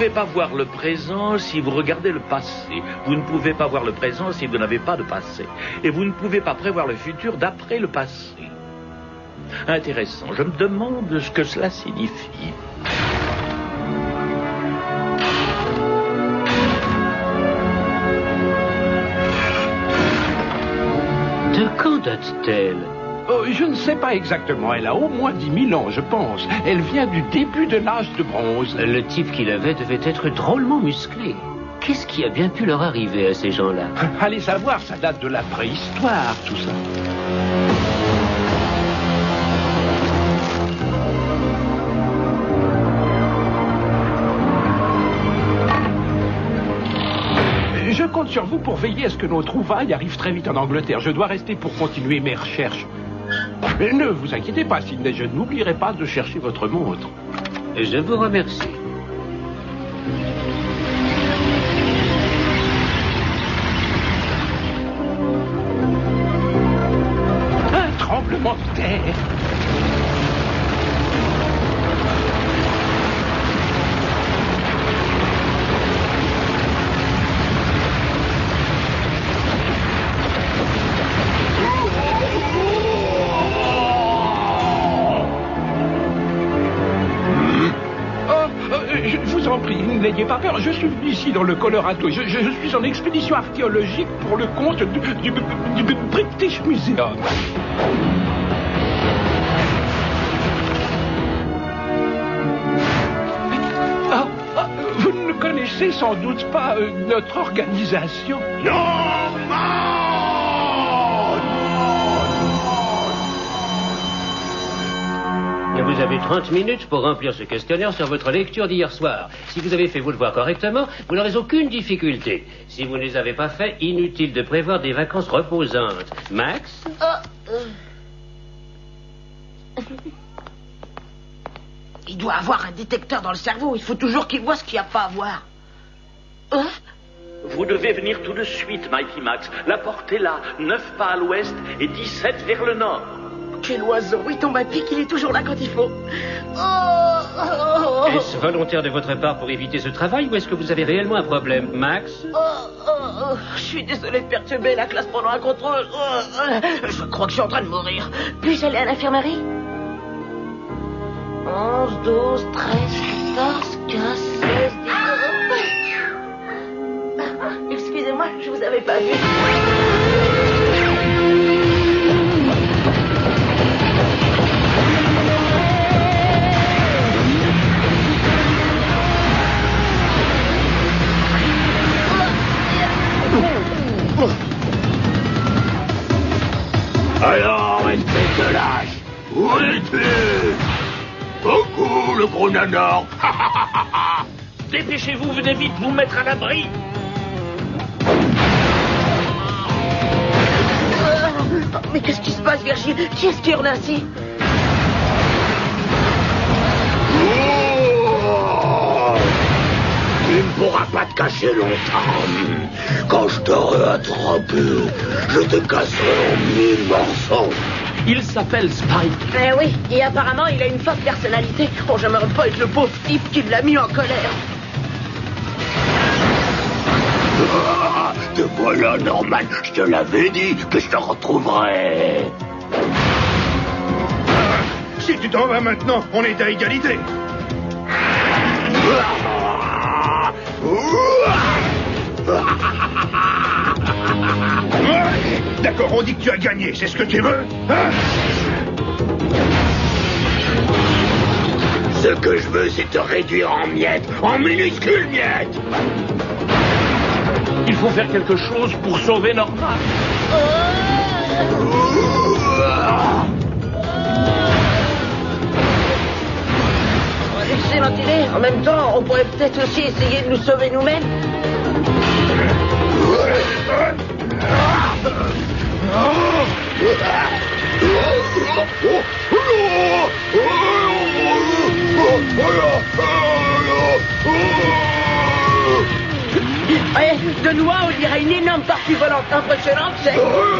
pouvez pas voir le présent si vous regardez le passé. Vous ne pouvez pas voir le présent si vous n'avez pas de passé. Et vous ne pouvez pas prévoir le futur d'après le passé. Intéressant. Je me demande ce que cela signifie. De quand date-t-elle? Oh, je ne sais pas exactement. Elle a au moins 10 000 ans, je pense. Elle vient du début de l'âge de bronze. Le type qu'il avait devait être drôlement musclé. Qu'est-ce qui a bien pu leur arriver à ces gens-là? Allez savoir, ça date de la préhistoire, tout ça. Je compte sur vous pour veiller à ce que nos trouvailles arrivent très vite en Angleterre. Je dois rester pour continuer mes recherches. Mais ne vous inquiétez pas, Sidney, je n'oublierai pas de chercher votre montre. Je vous remercie. Un tremblement de terre. Je vous en prie, n'ayez pas peur. Je suis venu ici dans le Colorado. Je suis en expédition archéologique pour le compte du British Museum. Vous ne connaissez sans doute pas notre organisation. Vous avez 30 minutes pour remplir ce questionnaire sur votre lecture d'hier soir. Si vous avez fait vos devoirs correctement, vous n'aurez aucune difficulté. Si vous ne les avez pas faits, inutile de prévoir des vacances reposantes. Max? Il doit avoir un détecteur dans le cerveau. Il faut toujours qu'il voit ce qu'il n'y a pas à voir. Vous devez venir tout de suite, Mighty Max. La porte est là, 9 pas à l'ouest et 17 vers le nord. Quel oiseau, il tombe à pic, il est toujours là quand il faut. Est-ce volontaire de votre part pour éviter ce travail ou est-ce que vous avez réellement un problème, Max? Je suis désolé de perturber la classe pendant un contrôle. Je crois que je suis en train de mourir. Puis-je aller à l'infirmerie? 11, 12, 13, 14, 15, 16, 17... Excusez-moi, je vous avais pas vu. Alors, espèce de lâche, où es-tu? Beaucoup, le gros nanar. Dépêchez-vous, venez vite vous mettre à l'abri. Mais qu'est-ce qui se passe, Virgile? Qui est-ce qui hurle ainsi? Tu ne pourras pas te cacher longtemps. Quand je t'aurai attrapé, je te casserai en 1000 morceaux. Il s'appelle Spike. Eh oui, et apparemment, il a une forte personnalité. Oh, j'aimerais pas être le pauvre type qui l'a mis en colère. Te voilà, Norman. Je te l'avais dit que je te retrouverais. Si tu t'en vas maintenant, on est à égalité. D'accord, on dit que tu as gagné, c'est ce que tu veux, hein? Ce que je veux, c'est te réduire en miettes, en minuscules miettes. Il faut faire quelque chose pour sauver Norman. Excellente idée. En même temps, on pourrait peut-être aussi essayer de nous sauver nous-mêmes. Ouais, de loin, on dirait une énorme tortue volante impressionnante, c'est...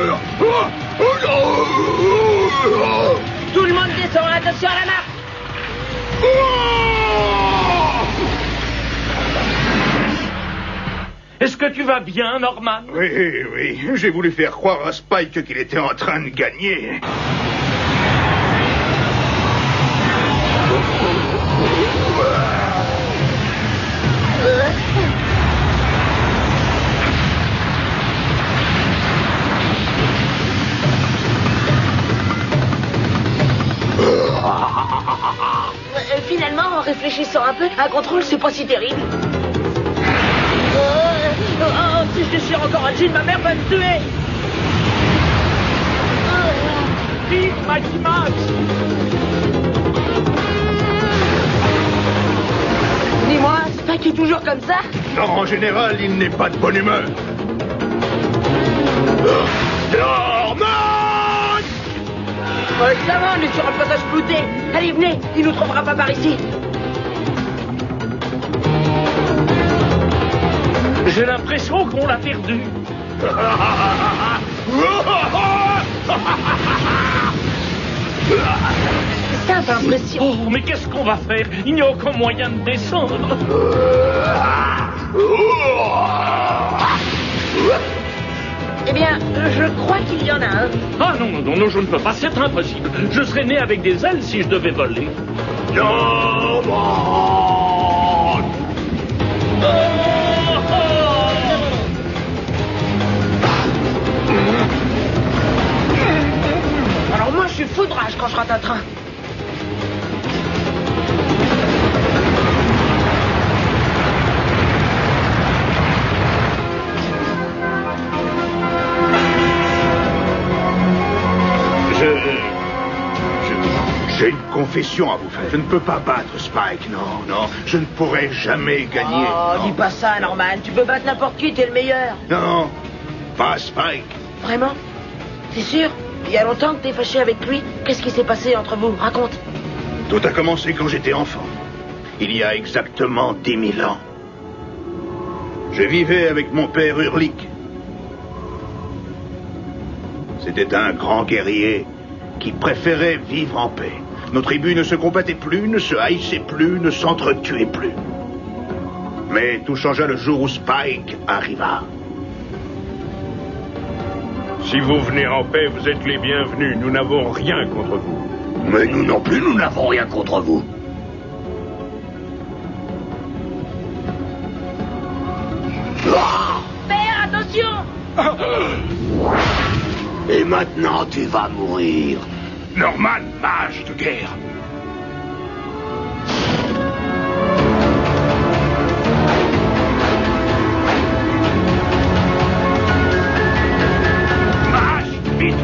Tout le monde descend, attention à la marque. Est-ce que tu vas bien, Norman? Oui, oui. J'ai voulu faire croire à Spike qu'il était en train de gagner. Finalement, en réfléchissant un peu, un contrôle, c'est pas si terrible. Si je déchire encore un jean, ma mère va me tuer. Vite, Mighty Max! Dis-moi, Spike est toujours comme ça? Non, en général, il n'est pas de bonne humeur. Norman! Ça va, on est sur un passage flouté. Allez, venez, il nous trouvera pas par ici. J'ai l'impression qu'on l'a perdu. C'est simple, impression. Oh, mais qu'est-ce qu'on va faire? Il n'y a aucun moyen de descendre. Eh bien, je crois qu'il y en a un. Ah non, non, non, je ne peux pas, c'est impossible. Je serais né avec des ailes si je devais voler. Norman! Alors moi, je suis fou de rage quand je rate un train. J'ai une confession à vous faire. Je ne peux pas battre Spike, non, non. Je ne pourrai jamais gagner. Oh, non. dis pas ça, Norman. Tu peux battre n'importe qui, t'es le meilleur. Non, pas Spike. Vraiment? C'est sûr? Il y a longtemps que t'es fâché avec lui. Qu'est-ce qui s'est passé entre vous? Raconte. Tout a commencé quand j'étais enfant. Il y a exactement 10 000 ans. Je vivais avec mon père Hurlik. C'était un grand guerrier qui préférait vivre en paix. Nos tribus ne se combattaient plus, ne se haïssaient plus, ne s'entretuaient plus. Mais tout changea le jour où Spike arriva. Si vous venez en paix, vous êtes les bienvenus. Nous n'avons rien contre vous. Mais nous non plus, nous n'avons rien contre vous. Père, attention! Et maintenant, tu vas mourir. Norman, mage de guerre. Mage, vite.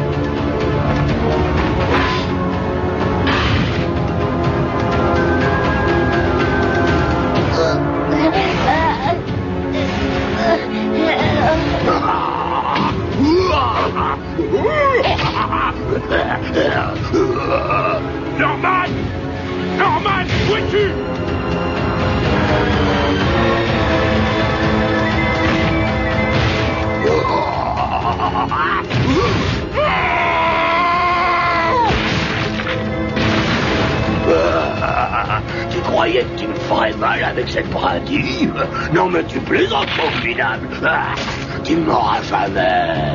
Norman! Norman, où es-tu? Tu croyais que tu me ferais mal avec cette brindille? Non mais tu plaisantes, formidable. Tu ne m'auras jamais.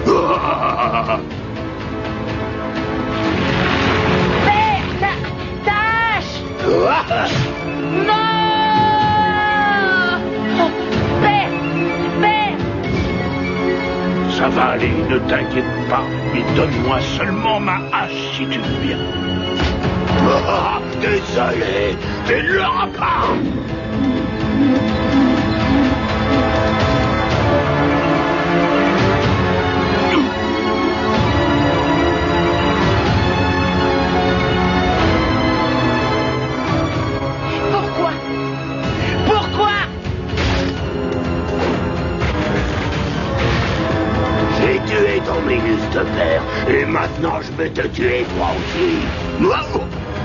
Père, tâche! Non! Père! Père! Ça va aller, ne t'inquiète pas. Mais donne-moi seulement ma hache si tu veux bien. Désolé, tu ne l'auras pas. Pourquoi? Pourquoi? J'ai tué ton illustre père, et maintenant je vais te tuer toi aussi.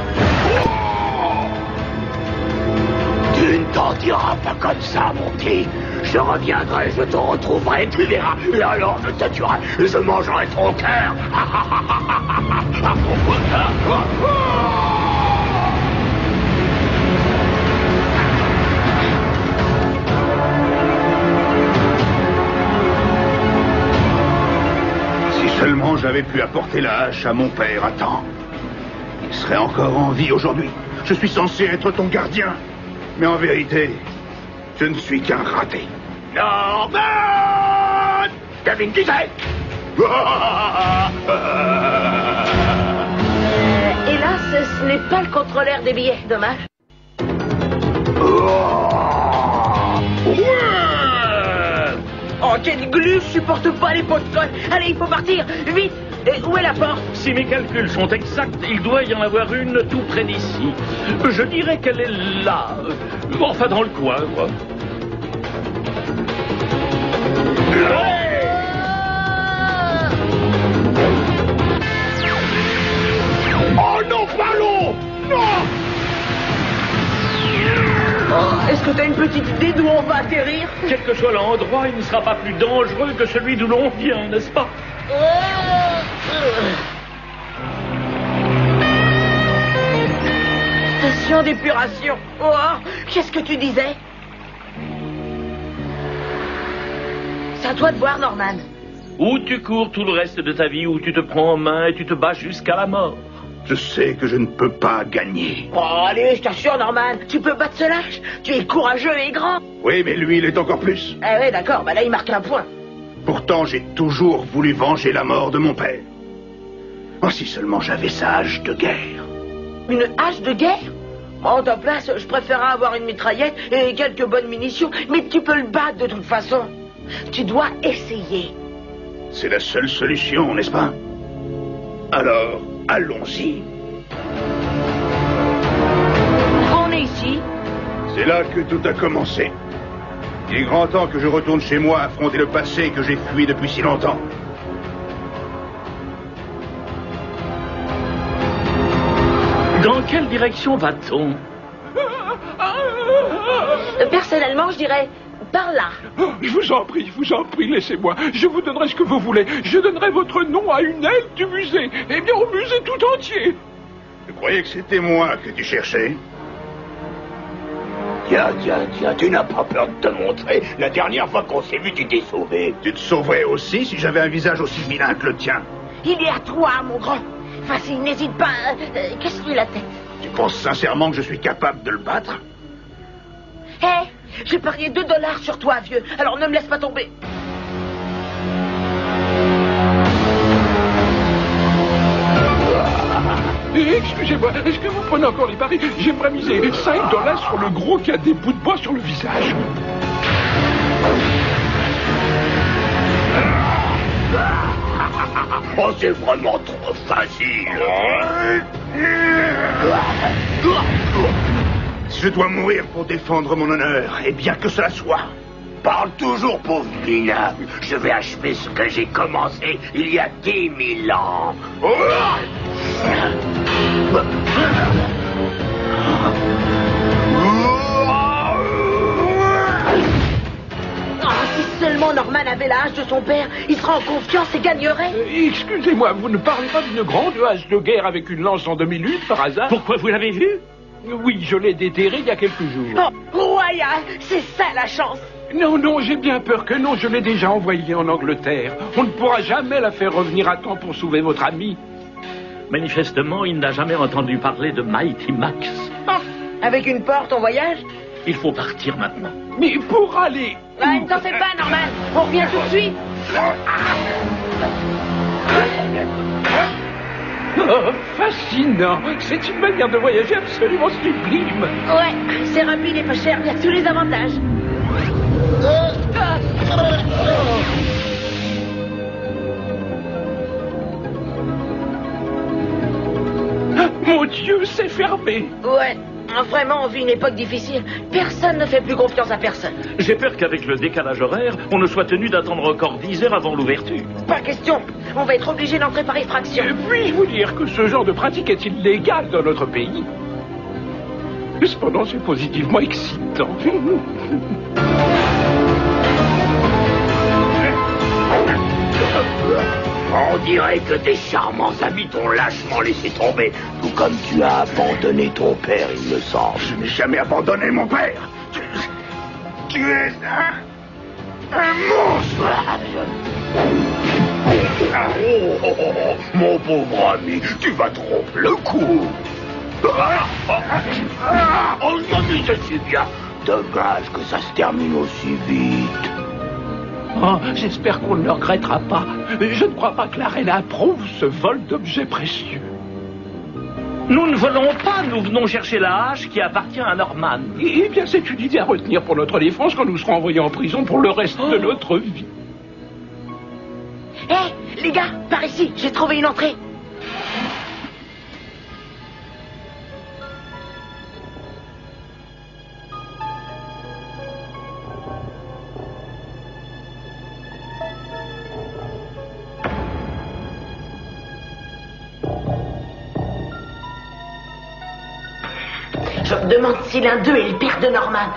Tu ne t'en diras pas comme ça, mon petit. Je reviendrai, je te retrouverai, tu verras. Et alors je te tuerai, et je mangerai ton cœur. seulement j'avais pu apporter la hache à mon père à temps. Il serait encore en vie aujourd'hui. Je suis censé être ton gardien. Mais en vérité, je ne suis qu'un raté. Norman! Kevin disait! Hélas, ce n'est pas le contrôleur des billets, dommage. Oh, quelle glu, je supporte pas les pots de colle. Allez, il faut partir, vite. Et où est la porte? Si mes calculs sont exacts, il doit y en avoir une tout près d'ici. Je dirais qu'elle est là. Enfin, dans le coin, quoi. Oh non, ballon! Non! Oh, est-ce que t'as une petite idée d'où on va atterrir? Quel que soit l'endroit, il ne sera pas plus dangereux que celui d'où l'on vient, n'est-ce pas? Station d'épuration. Oh, qu'est-ce que tu disais? C'est à toi de voir, Norman. Ou tu cours tout le reste de ta vie, ou tu te prends en main et tu te bats jusqu'à la mort. Je sais que je ne peux pas gagner. Oh, allez, je t'assure, Norman, tu peux battre ce lâche. Tu es courageux et grand. Oui, mais lui, il est encore plus. Ah ouais, d'accord, bah là, il marque un point. Pourtant, j'ai toujours voulu venger la mort de mon père. Oh, si seulement j'avais sa hache de guerre. Une hache de guerre? En ta place, je préférerais avoir une mitraillette et quelques bonnes munitions, mais tu peux le battre de toute façon. Tu dois essayer. C'est la seule solution, n'est-ce pas? Alors, allons-y. On est ici. C'est là que tout a commencé. Il est grand temps que je retourne chez moi affronter le passé que j'ai fui depuis si longtemps. Dans quelle direction va-t-on? Personnellement, je dirais par là. Oh, je vous en prie, laissez-moi. Je vous donnerai ce que vous voulez. Je donnerai votre nom à une aile du musée. Eh bien, au musée tout entier. Je croyais que c'était moi que tu cherchais. Tiens, tu n'as pas peur de te montrer. La dernière fois qu'on s'est vu, tu t'es sauvé. Tu te sauverais aussi si j'avais un visage aussi vilain que le tien. Il est à toi, mon grand. Facile, n'hésite pas. Casse-lui la tête. Tu penses sincèrement que je suis capable de le battre? Hé, j'ai parié $2 sur toi, vieux. Alors ne me laisse pas tomber. Excusez-moi, est-ce que vous prenez encore les paris? J'aimerais miser $5 sur le gros qui a des bouts de bois sur le visage. Oh, c'est vraiment trop facile. Si je dois mourir pour défendre mon honneur, et bien que cela soit. Parle toujours, pauvre minable. Je vais achever ce que j'ai commencé il y a 10 000 ans. Oh, si seulement Norman avait la hache de son père, il serait en confiance et gagnerait. Excusez-moi, vous ne parlez pas d'une grande hache de guerre avec une lance en demi-lune, par hasard? Pourquoi vous l'avez vu? Oui, je l'ai déterré il y a quelques jours. Oh, royal, c'est ça la chance. Non, j'ai bien peur que non, je l'ai déjà envoyée en Angleterre. On ne pourra jamais la faire revenir à temps pour sauver votre ami. Manifestement, il n'a jamais entendu parler de Mighty Max. Oh, avec une porte, on voyage? Il faut partir maintenant. Mais pour aller... Ne t'en fais pas, Norman. On revient tout de suite. Oh, fascinant. C'est une manière de voyager absolument sublime. Ouais, c'est rapide et pas cher, il y a tous les avantages. Ah, mon Dieu, c'est fermé. Ouais, vraiment, on vit une époque difficile. Personne ne fait plus confiance à personne. J'ai peur qu'avec le décalage horaire, on ne soit tenu d'attendre encore 10 heures avant l'ouverture. Pas question. On va être obligé d'entrer par effraction. Puis-je vous dire que ce genre de pratique est illégal dans notre pays? Cependant, c'est positivement excitant. On dirait que tes charmants amis t'ont lâchement laissé tomber, tout comme tu as abandonné ton père, il me semble. Je n'ai jamais abandonné mon père. Tu es un monstre. Mon pauvre ami, tu vas tromper le coup. On s'amusait si bien. Dommage que ça se termine aussi vite. Oh, j'espère qu'on ne le regrettera pas. Je ne crois pas que la reine approuve ce vol d'objets précieux. Nous ne volons pas, nous venons chercher la hache qui appartient à Norman. Eh bien, c'est une idée à retenir pour notre défense quand nous serons envoyés en prison pour le reste de notre vie. Hé, les gars, par ici, j'ai trouvé une entrée. Je me demande si l'un d'eux est le père de Norman.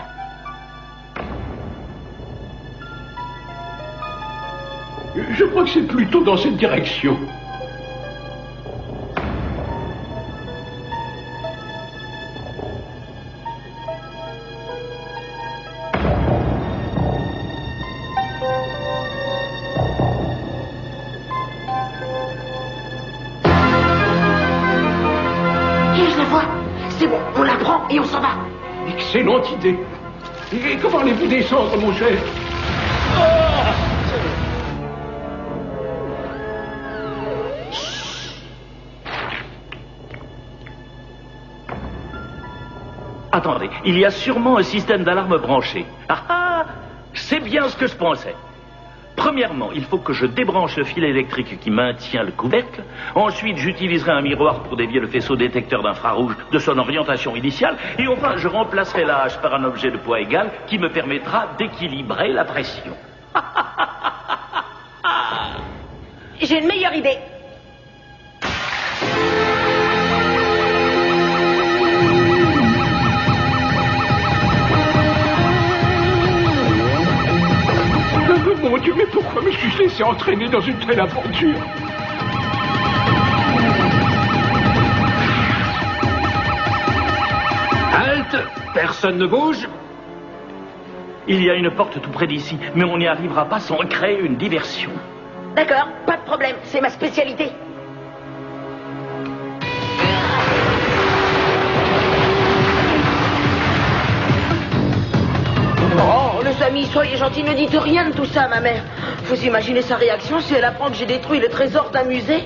Je crois que c'est plutôt dans cette direction. Je la vois. C'est bon, on la prend et on s'en va. Excellente idée. Et comment allez-vous descendre, mon cher? Attendez, il y a sûrement un système d'alarme branché. Ah ah, c'est bien ce que je pensais. Premièrement, il faut que je débranche le fil électrique qui maintient le couvercle. Ensuite, j'utiliserai un miroir pour dévier le faisceau détecteur d'infrarouge de son orientation initiale. Et enfin, je remplacerai la hache par un objet de poids égal qui me permettra d'équilibrer la pression. J'ai une meilleure idée. Mon Dieu, mais pourquoi me suis-je laissé entraîner dans une telle aventure? Halte! Personne ne bouge. Il y a une porte tout près d'ici, mais on n'y arrivera pas sans créer une diversion. D'accord, pas de problème, c'est ma spécialité. Oh, les amis, soyez gentils, ne dites rien de tout ça à ma mère. Vous imaginez sa réaction si elle apprend que j'ai détruit le trésor d'un musée?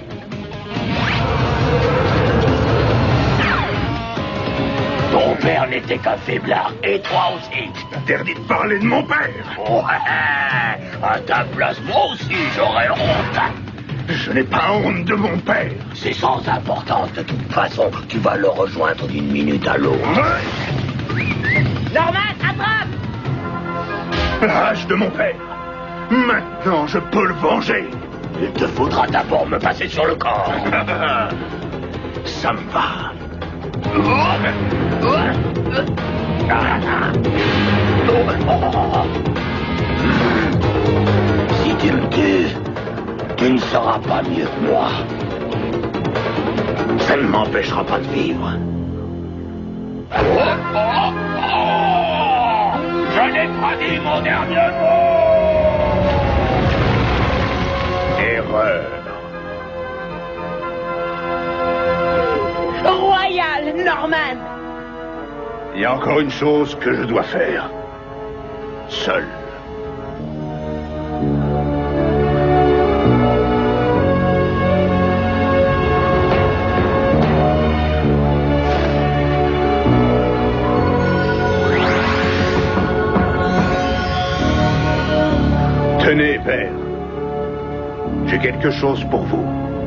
Ton père n'était qu'un faiblard, et toi aussi. Interdit de parler de mon père. Ouais, à ta place, moi aussi, j'aurais honte. Je n'ai pas honte de mon père. C'est sans importance, de toute façon. Tu vas le rejoindre d'une minute à l'autre. Norman, attrape! La hache de mon père. Maintenant, je peux le venger. Il te faudra d'abord me passer sur le corps. Ça me va. Si tu me tues, tu ne seras pas mieux que moi. Ça ne m'empêchera pas de vivre. Je n'ai pas dit mon dernier mot. Erreur. Royal Norman! Il y a encore une chose que je dois faire. Seul. Tenez, père. J'ai quelque chose pour vous.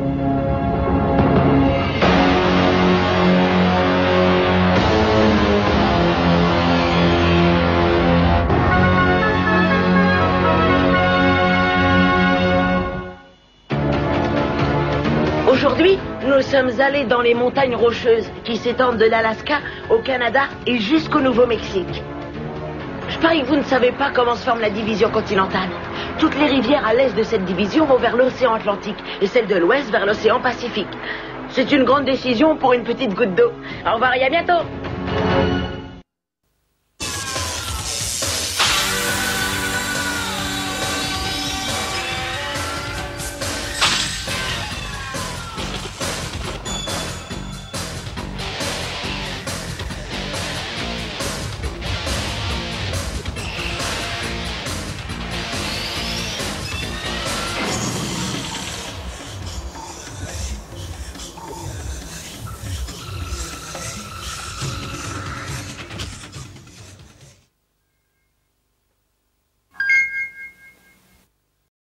Aujourd'hui, nous sommes allés dans les montagnes rocheuses qui s'étendent de l'Alaska au Canada et jusqu'au Nouveau-Mexique. Je parie que vous ne savez pas comment se forme la division continentale. Toutes les rivières à l'est de cette division vont vers l'océan Atlantique et celles de l'ouest vers l'océan Pacifique. C'est une grande décision pour une petite goutte d'eau. Au revoir et à bientôt.